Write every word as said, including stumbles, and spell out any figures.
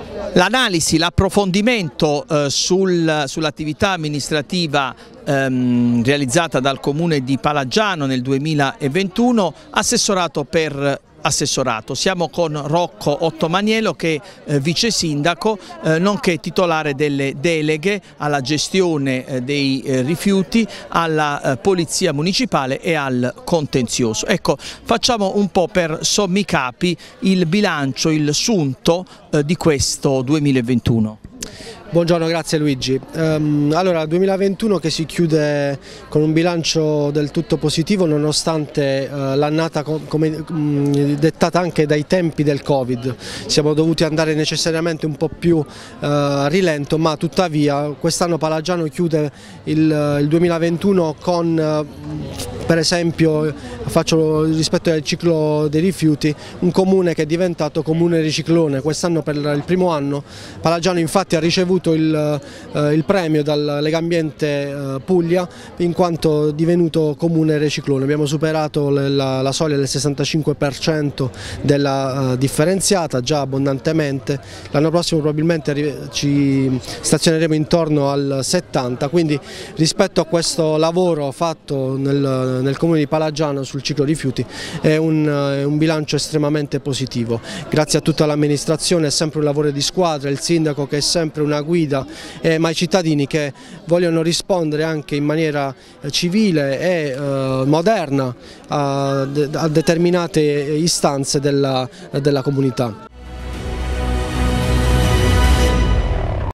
L'analisi, l'approfondimento eh, sul, sull'attività amministrativa ehm, realizzata dal Comune di Palagiano nel duemilaventuno, assessorato per assessorato. Siamo con Rocco Ottomanielo che è eh, vice sindaco, eh, nonché titolare delle deleghe alla gestione eh, dei eh, rifiuti, alla eh, polizia municipale e al contenzioso. Ecco, facciamo un po' per sommi capi il bilancio, il sunto eh, di questo duemilaventuno. Buongiorno, grazie Luigi. Um, allora, duemilaventuno che si chiude con un bilancio del tutto positivo nonostante uh, l'annata come um, dettata anche dai tempi del Covid. Siamo dovuti andare necessariamente un po' più uh, a rilento, ma tuttavia quest'anno Palagiano chiude il, il duemilaventuno con uh, per esempio, faccio rispetto al ciclo dei rifiuti, un comune che è diventato comune riciclone. Quest'anno per il primo anno Palagiano infatti ha ricevuto il, eh, il premio dal Legambiente eh, Puglia in quanto divenuto comune riciclone. Abbiamo superato la, la soglia del sessantacinque per cento della eh, differenziata già abbondantemente. L'anno prossimo probabilmente ci stazioneremo intorno al settanta, quindi rispetto a questo lavoro fatto nel nel comune di Palagiano sul ciclo rifiuti è un, è un bilancio estremamente positivo. Grazie a tutta l'amministrazione, è sempre un lavoro di squadra, il sindaco che è sempre una guida, eh, ma i cittadini che vogliono rispondere anche in maniera civile e eh, moderna a, a determinate istanze della, della comunità.